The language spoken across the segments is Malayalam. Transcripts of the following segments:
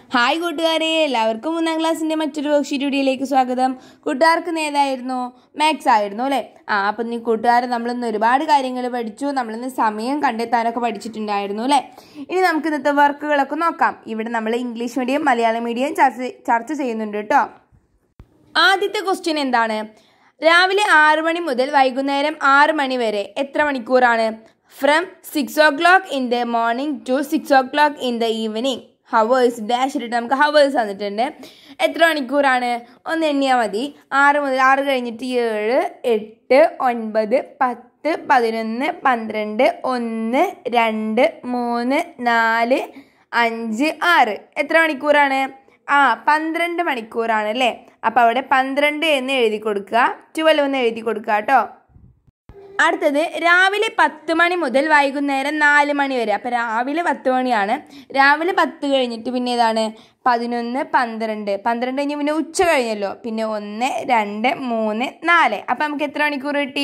ഹായ് കൂട്ടുകാരെ, എല്ലാവർക്കും 3ാം ക്ലാസ്സിൻ്റെ മറ്റൊരു വർക്ക്ഷീറ്റ് വീഡിയോയിലേക്ക് സ്വാഗതം. കൂട്ടുകാർക്ക് ഏതായിരുന്നു? മാത്സ് ആയിരുന്നു അല്ലേ? അപ്പം കൂട്ടുകാർ നമ്മളിന്ന് ഒരുപാട് കാര്യങ്ങൾ പഠിച്ചു. നമ്മളിന്ന് സമയം കണ്ടെത്താനൊക്കെ പഠിച്ചിട്ടുണ്ടായിരുന്നു അല്ലേ? ഇനി നമുക്ക് ഇന്നത്തെ വർക്കുകളൊക്കെ നോക്കാം. ഇവിടെ നമ്മൾ ഇംഗ്ലീഷ് മീഡിയം മലയാളം മീഡിയം ചർച്ച ചെയ്യുന്നുണ്ട് കേട്ടോ. ആദ്യത്തെ ക്വസ്റ്റ്യൻ എന്താണ്? രാവിലെ 6 മണി മുതൽ വൈകുന്നേരം 6 മണി വരെ എത്ര മണിക്കൂറാണ്? From 6 o'clock in the morning to 6 o'clock in the evening. Hours dash ഇട്ടിട്ട് നമുക്ക് ഹവേഴ്സ് തന്നിട്ടുണ്ട്. എത്ര മണിക്കൂറാണ്? ഒന്ന് എണ്ണിയാൽ മതി. 6 മുതൽ 6 കഴിഞ്ഞിട്ട് 7, 8, 9, 10, 11, 12, 1, 2, 3, 4, 5, 6. എത്ര മണിക്കൂറാണ്? 12 മണിക്കൂറാണ് അല്ലേ? അപ്പോൾ അവിടെ 12 എന്ന് എഴുതി കൊടുക്കുക, 12 എന്ന് എഴുതി കൊടുക്കുക കേട്ടോ. അടുത്തത് രാവിലെ 10 മണി മുതൽ വൈകുന്നേരം 4 മണി വരെ. അപ്പോൾ രാവിലെ 10 മണിയാണ്. രാവിലെ 10 കഴിഞ്ഞിട്ട് പിന്നെ ഏതാണ്? 11, 12. 12 കഴിഞ്ഞ് പിന്നെ ഉച്ച കഴിഞ്ഞല്ലോ. പിന്നെ 1, 2, 3, 4. അപ്പോൾ നമുക്ക് എത്ര മണിക്കൂർ കിട്ടി?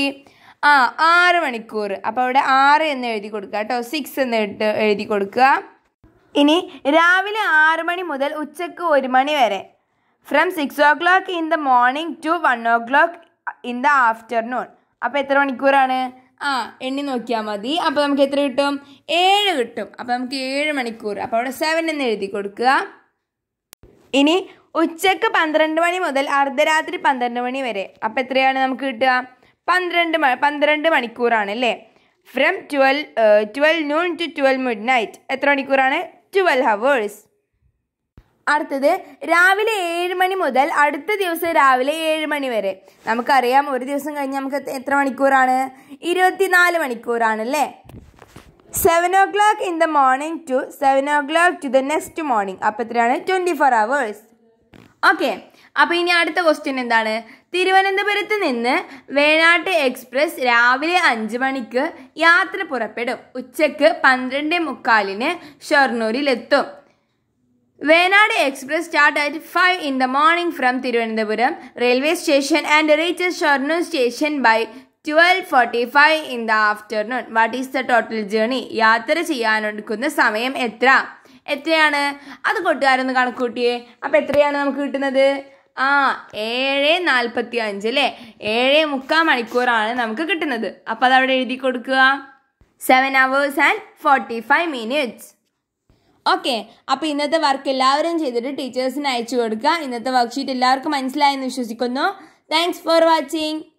6 മണിക്കൂർ. അപ്പോൾ അവിടെ 6 എന്ന് എഴുതി കൊടുക്കുക കേട്ടോ. 6 എന്ന് എഴുതി കൊടുക്കുക. ഇനി രാവിലെ 6 മണി മുതൽ ഉച്ചക്ക് 1 മണി വരെ. From 6 o'clock in the morning to 1 o'clock in the afternoon. അപ്പോൾ എത്ര മണിക്കൂറാണ്? എണ്ണി നോക്കിയാൽ മതി. അപ്പോൾ നമുക്ക് എത്ര കിട്ടും? 7 കിട്ടും. അപ്പോൾ നമുക്ക് 7 മണിക്കൂർ. അപ്പോൾ അവിടെ 7 എന്ന് എഴുതി കൊടുക്കുക. ഇനി ഉച്ചക്ക് 12 മണി മുതൽ അർദ്ധരാത്രി 12 മണി വരെ. അപ്പോൾ എത്രയാണ് നമുക്ക് കിട്ടുക? 12 മണിക്കൂറാണ് അല്ലേ? From 12 noon to 12 midnight. എത്ര മണിക്കൂറാണ്? 12 hours. അടുത്തത് രാവിലെ 7 മണി മുതൽ അടുത്ത ദിവസം രാവിലെ 7 മണി വരെ. നമുക്കറിയാം ഒരു ദിവസം കഴിഞ്ഞ് നമുക്ക് എത്ര മണിക്കൂറാണ്? 24 മണിക്കൂറാണ് അല്ലേ? 7 o'clock in the morning to 7 o'clock to the next morning. അപ്പോൾ എത്രയാണ്? 24 hours. ഓക്കെ, അപ്പോൾ ഇനി അടുത്ത ക്വസ്റ്റ്യൻ എന്താണ്? തിരുവനന്തപുരത്ത് നിന്ന് വേണാട്ട് എക്സ്പ്രസ് രാവിലെ 5 മണിക്ക് യാത്ര പുറപ്പെടും. ഉച്ചക്ക് 12:45 ഷൊർണൂരിലെത്തും. Venad Express start at 5 in the morning from Thiruvananthapuram railway station and reaches Shornur station by 12:45 in the afternoon. What is the total journey? യാത്ര ചെയ്യാനെടുക്കുന്ന സമയം എത്രയാണ്? അത് കൂട്ടുകാരൊന്ന് കണക്കൂട്ടിയേ. അപ്പോൾ എത്രയാണ് നമുക്ക് കിട്ടുന്നത്? 7:45 അല്ലേ? 7:45 മണിക്കൂറാണ് നമുക്ക് കിട്ടുന്നത്. അപ്പോൾ അതവിടെ എഴുതി കൊടുക്കുക. 7 hours and 45 minutes. ഓക്കെ, അപ്പോൾ ഇന്നത്തെ വർക്ക് എല്ലാവരും ചെയ്തിട്ട് ടീച്ചേഴ്സിന് അയച്ചു കൊടുക്കുക. ഇന്നത്തെ വർക്ക്ഷീറ്റ് എല്ലാവർക്കും മനസ്സിലായെന്ന് വിശ്വസിക്കുന്നു. Thanks for watching.